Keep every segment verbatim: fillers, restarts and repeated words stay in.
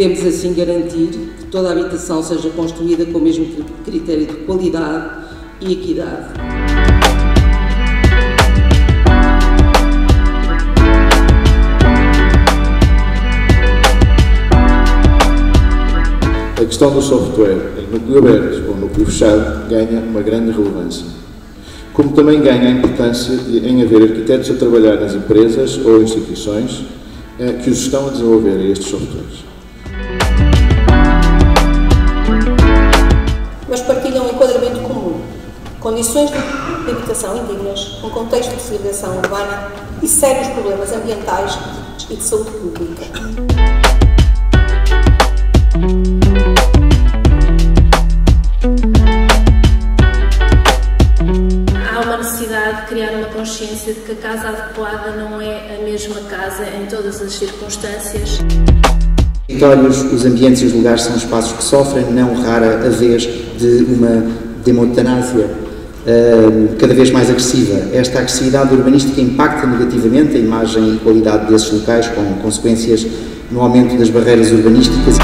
Queremos assim garantir que toda a habitação seja construída com o mesmo critério de qualidade e equidade. A questão do software em núcleo aberto ou núcleo fechado ganha uma grande relevância, como também ganha a importância de, em haver arquitetos a trabalhar nas empresas ou instituições eh, que os estão a desenvolver a estes softwares. Mas partilham um enquadramento comum, condições de habitação indignas, um contexto de segregação urbana e sérios problemas ambientais e de saúde pública. De criar uma consciência de que a casa adequada não é a mesma casa em todas as circunstâncias. Os ambientes e os lugares são espaços que sofrem, não rara a vez, de uma demotanásia uh, cada vez mais agressiva. Esta agressividade urbanística impacta negativamente a imagem e qualidade desses locais, com consequências no aumento das barreiras urbanísticas.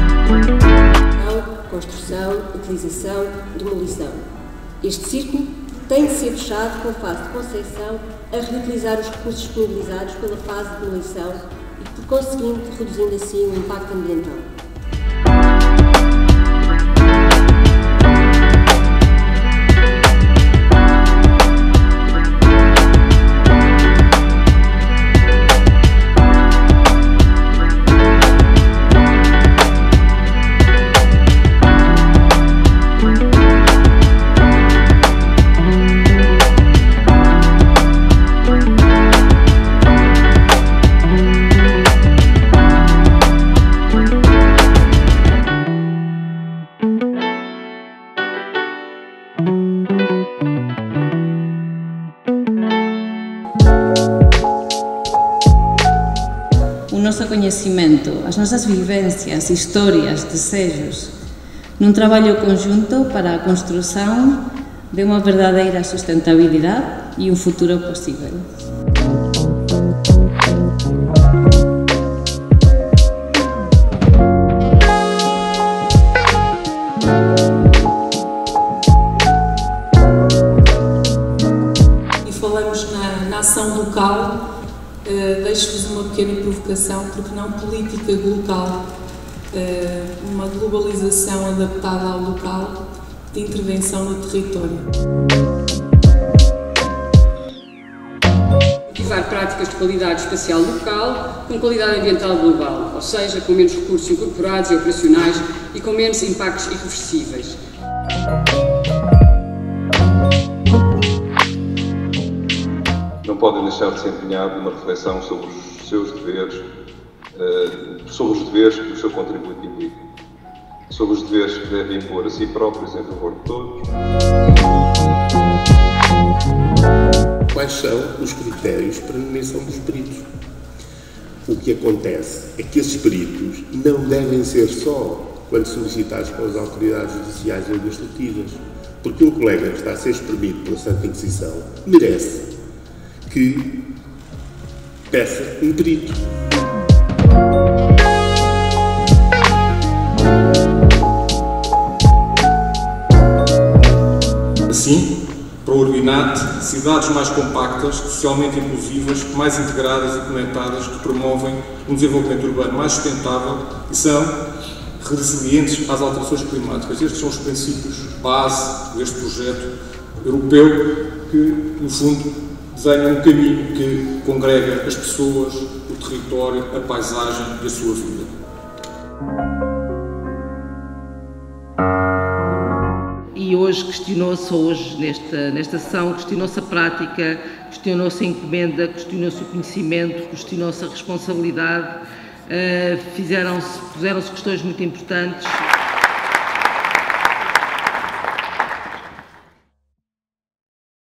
Construção, utilização, demolição. Este círculo tem de ser fechado com a fase de concepção a reutilizar os recursos disponibilizados pela fase de demolição e, por conseguinte, reduzindo assim o impacto ambiental. O nosso conhecimento, as nossas vivências, histórias, desejos, num trabalho conjunto para a construção de uma verdadeira sustentabilidade e um futuro possível. E falamos na, na ação local. Uh, Deixo-vos uma pequena provocação, porque não política local, uh, uma globalização adaptada ao local de intervenção no território. Usar práticas de qualidade espacial local com qualidade ambiental global, ou seja, com menos recursos incorporados e operacionais e com menos impactos irreversíveis. Não podem deixar de se empenhar numa reflexão sobre os seus deveres, sobre os deveres que o seu contributo implica, sobre os deveres que devem impor a si próprios em favor de todos. Quais são os critérios para a nomeação dos peritos? O que acontece é que esses peritos não devem ser só quando solicitados pelas autoridades judiciais ou administrativas, porque um colega que está a ser espremido pela Santa Inquisição merece que peça um perito. Assim, para o Urbinat, cidades mais compactas, socialmente inclusivas, mais integradas e conectadas, que promovem um desenvolvimento urbano mais sustentável e são resilientes às alterações climáticas. Estes são os princípios base deste projeto europeu que, no fundo, desenha um caminho que congrega as pessoas, o território, a paisagem e a sua vida. E hoje questionou-se, hoje nesta, nesta sessão, questionou-se a prática, questionou-se a encomenda, questionou-se o conhecimento, questionou-se a responsabilidade, uh, fizeram-se, puseram-se questões muito importantes.